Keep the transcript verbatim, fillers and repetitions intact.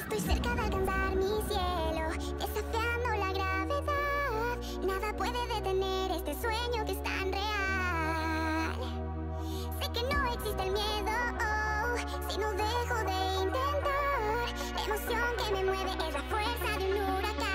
Estoy cerca de alcanzar mi cielo, desafiando la gravedad. Nada puede detener este sueño que es tan real. Sé que no existe el miedo, oh, si no dejo de intentar. La emoción que me mueve es la fuerza de un huracán.